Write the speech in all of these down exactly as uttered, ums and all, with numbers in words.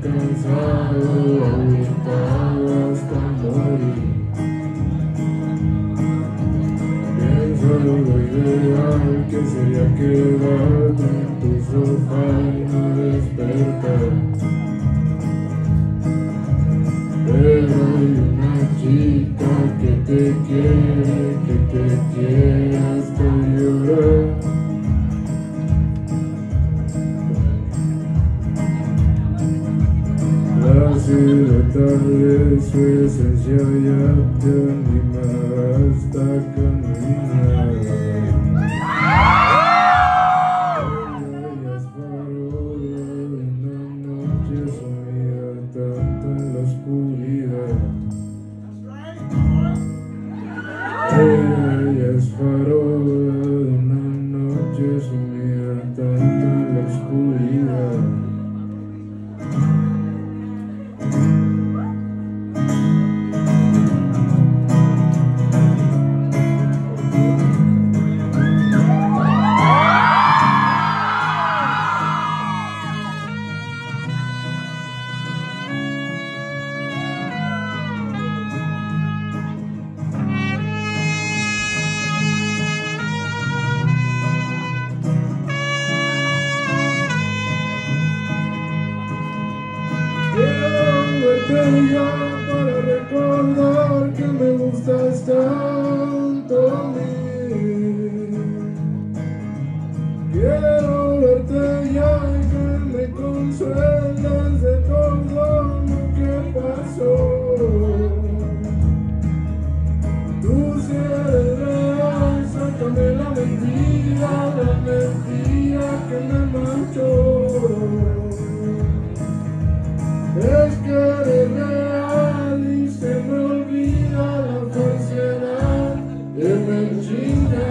cansado, agotado hasta morir. Pienso lo ideal que sería quedarte en tu sofá y no despertar. Pero hay una chica que te quiere, que te quiere hasta llorar. La silueta de su esencia ya te anima hasta caminar. Ella es farola de una noche sumida tanto en la oscuridad. Ella es farola de una noche sumida tanto en la oscuridad. Ya para recordar que me gustas tanto a mí. Quiero verte ya y que me consuelas de todo lo que pasó. Tú si eres real, sácame la mentira, la mentira que me manchó. Es que eres real y se me olvida la falsedad que me chinga.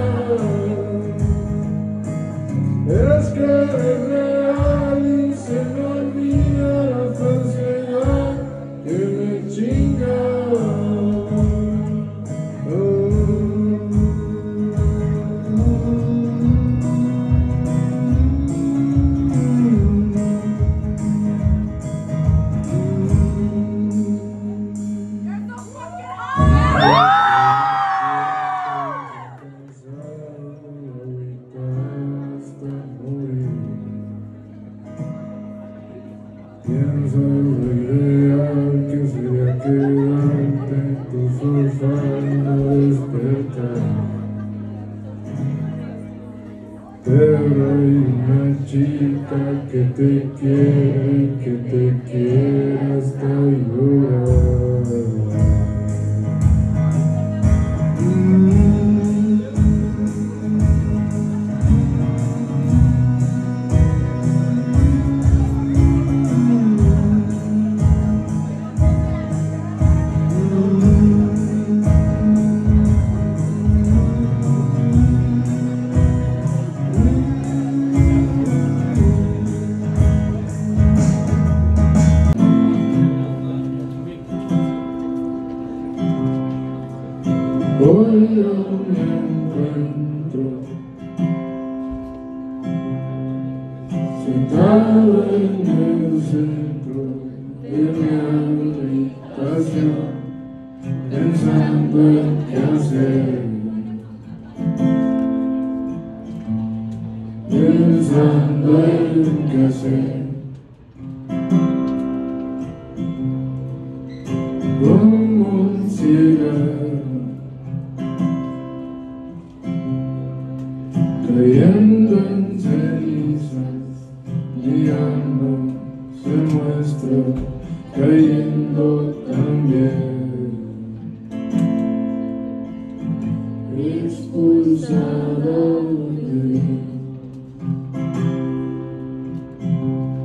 Es que eres real y se me olvida la falsedad que me chinga. Pienso lo ideal que sería quedarte en tu sofá y no despertar. Pero hay una chica que te quiere, que te quiere hasta llorar. Hoy yo me encuentro sentado en el centro de mi habitación, pensando en qué hacer, pensando en qué hacer. Como un cigarro, creyendo en cenizas, guiando se muestra, cayendo también, expulsado de mí.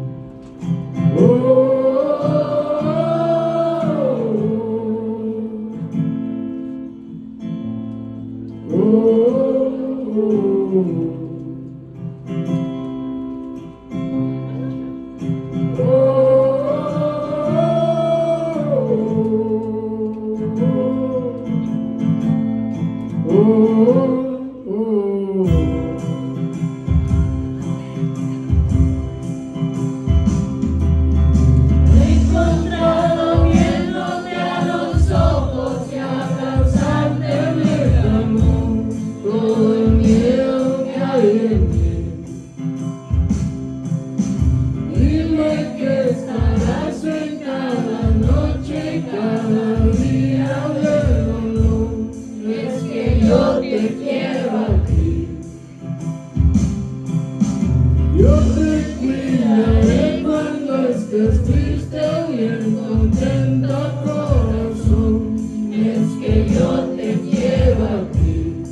Yo te cuidaré cuando estés triste o bien contenta, corazón. Es que yo te quiero a ti.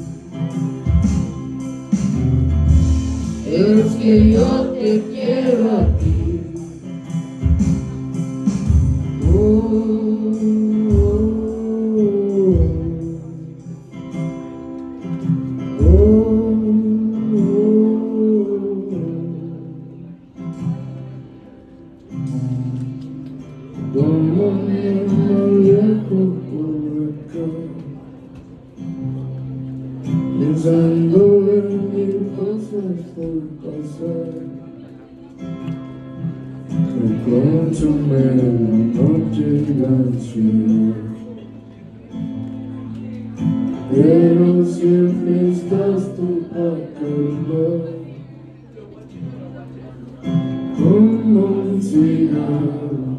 Es que yo te quiero a ti. Oh, oh, oh. Como me viejo por acá, pensando en mil cosas por pasar. Me consume la noche y la ansiedad, pero siempre estás tú para calmar. Como un cigarro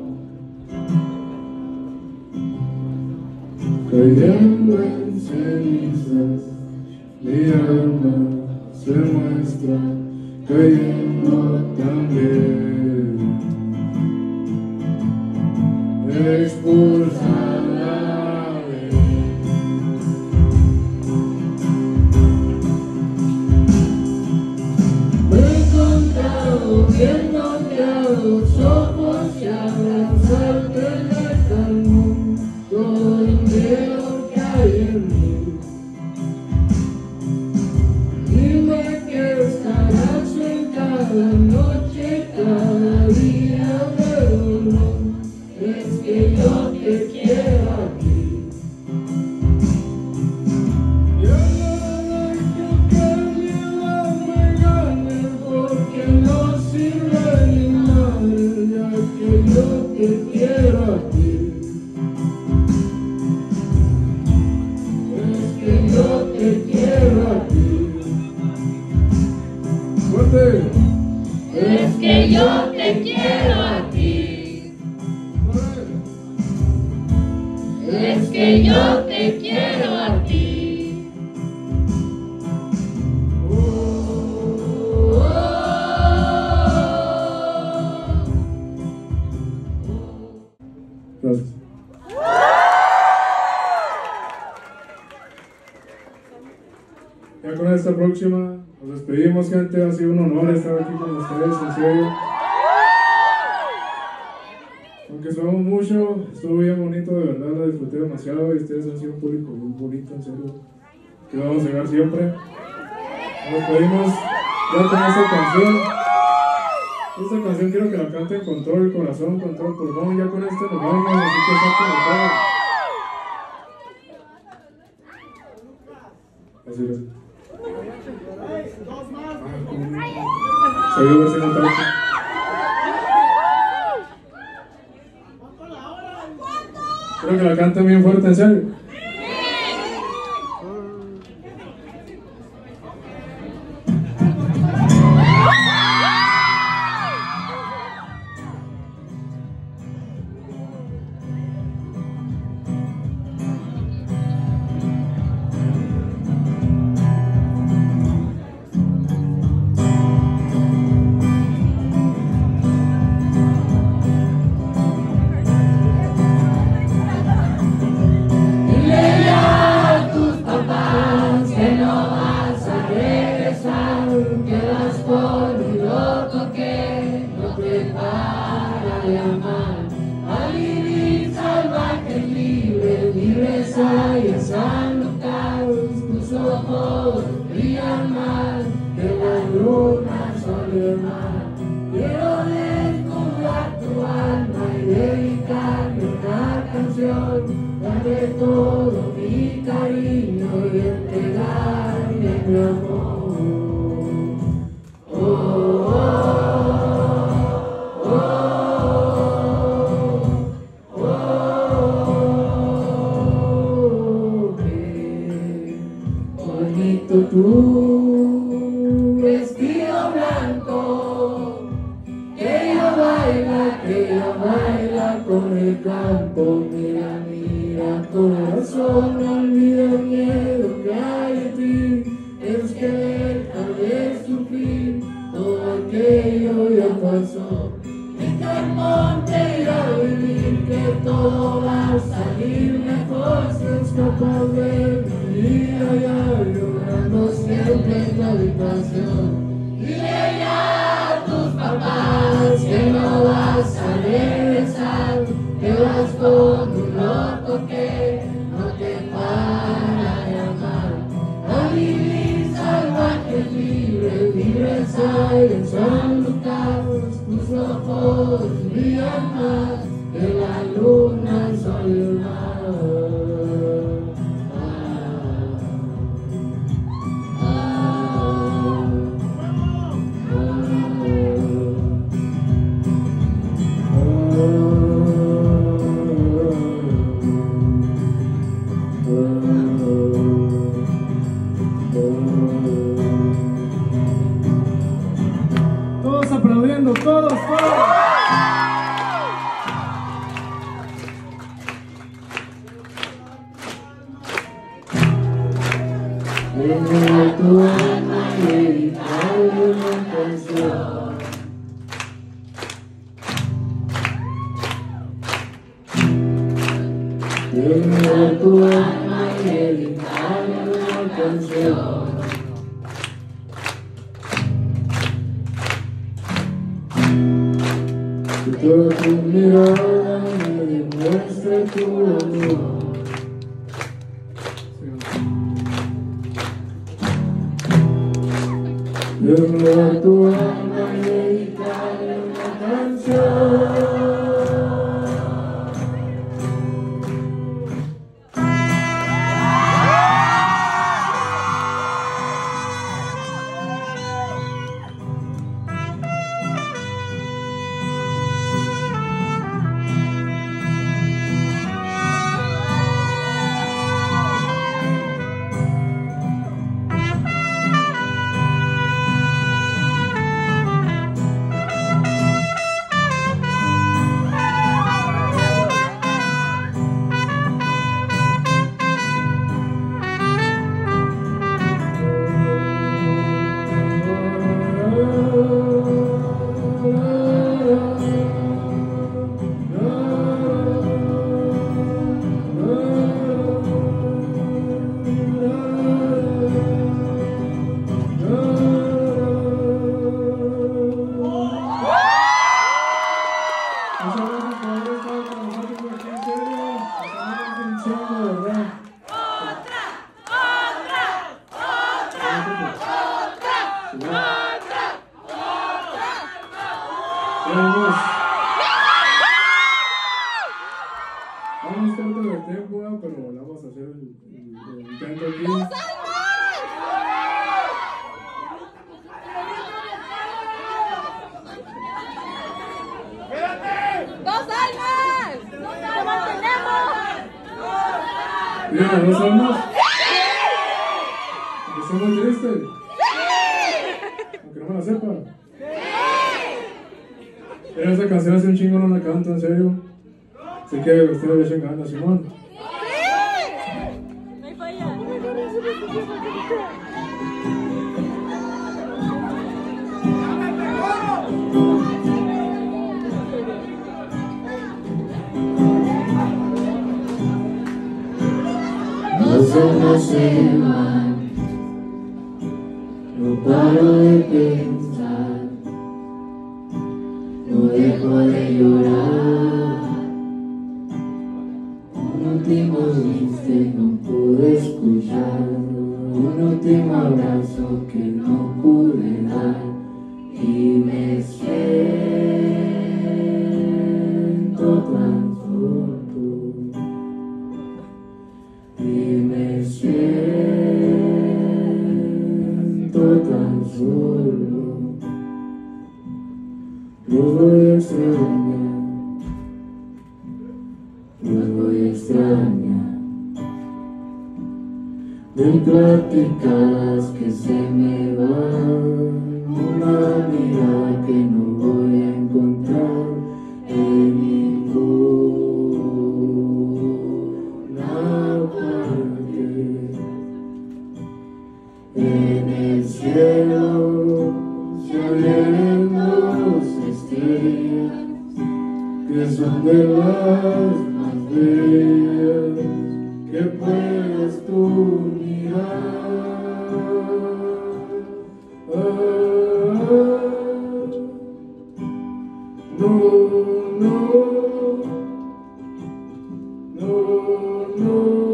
cayendo en cenizas, mi alma se muestra cayendo también. Expulsa la vez. Me he encontrado viéndote a los ojos y abrazarte de calmón todo el miedo que hay en mí. Dime que estarás en cada noche, cada día de dolor. Es que yo te quiero a ti. Yo no dejo que el miedo me gane, porque no sirve ni madre, ya que yo te quiero a ti. Es que yo te quiero a ti. ¡Fuerte! Es que yo te quiero a ti. Es que yo te quiero a ti. Oh, oh, oh. Gracias. Ya con esta próxima nos despedimos, gente. Ha sido un honor estar aquí con ustedes, en serio. Aunque somos mucho, estuvo bien bonito, de verdad, la disfruté demasiado y ustedes han sido un público muy bonito, en serio, que vamos a llegar siempre. Nos despedimos ya con esta canción. Esta canción quiero que la canten con todo el corazón, con todo el pulmón. Ya con este nos vamos, así que saquen todo. Así es. Ah, se vio ver si no está hecho. Quiero que la canten bien fuerte, en serio. Tu vestido blanco, que ella baila, que ella baila con el campo. Mira, mira, corazón, no olvida el miedo que hay en ti. Es que deja de sufrir todo aquello paso, en el monte ir a vivir, que todo va a salir mejor si es capaz de vivir allá, llorando siempre en tu habitación. Dile ya a tus papás que no vas a regresar, que vas con un loco que no te para de amar. A vivir salvajes, libres, libres aires son lugares, tus ojos brillan más que la luna, el sol y el mar. Todos aplaudiendo, todos, todos. Desde tu alma y dedicar una canción. Desde tu alma y dedicar una canción. Que toda tu mirada me demuestre tu amor. Desnudar tu alma y dedicarle una canción. Vamos. Vamos corto de tiempo, ¿eh? Pero vamos a hacer el, el, el intento aquí. ¡Dos almas! ¡Lo mantenemos! Mira, ¿dos almas? ¿Que estamos tristes? Aunque no me la sepa. Pero esa canción hace un chingo no la canto, en serio. Así que ustedes le echen ganas, Simón. No hay falla. Dos almas se van, no paro de pensar, no dejo de llorar. Un último chiste no pude escuchar, un último abrazo que no pude dar, y me siento tan solo. Y me siento tan solo. Los voy a extrañar, los voy a extrañar. De platicadas que se me van, una mirada que no voy a encontrar en ningún en el cielo se abren dos estrellas. que son de las más bellas que puedes tú mirar. Ah, no, no, no, no.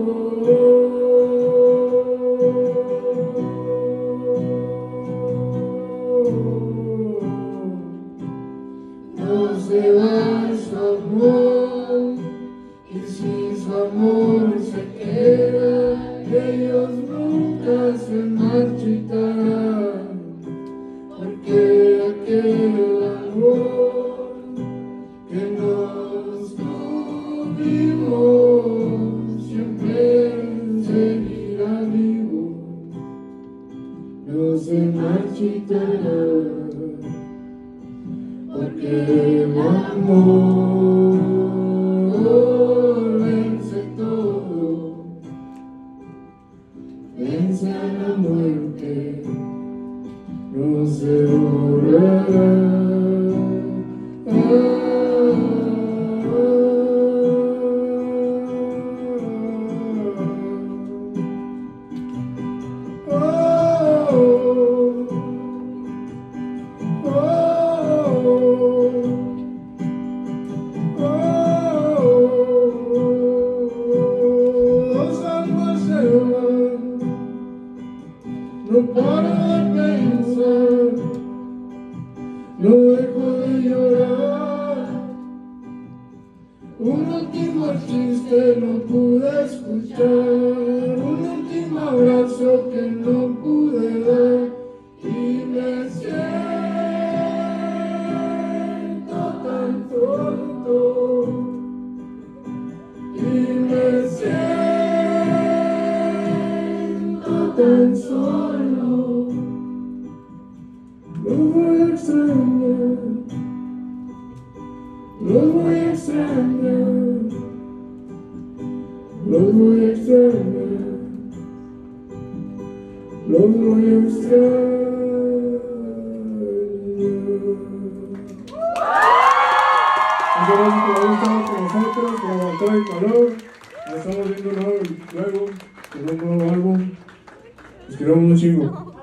No se va su amor, y si su amor se queda, ellos nunca se marchitarán, porque aquel amor que nos tuvimos siempre seguirá vivo, no se marchitará. Porque el amor vence todo, vence a la muerte, no se borrará. Ah, ah, oh, oh, los almas se van, no paro de pensar, no dejo de llorar. Un último chiste no pude escuchar, un último abrazo que no pude dar, y me siento tan tonto, y me siento tan solo. Los voy a extrañar, los voy a extrañar, los voy a extrañar, los voy a extrañar. Muchas gracias por haber estado con nosotros, por aguantar el calor. Nos estamos viendo luego, luego con un nuevo álbum. Los queremos un chingo.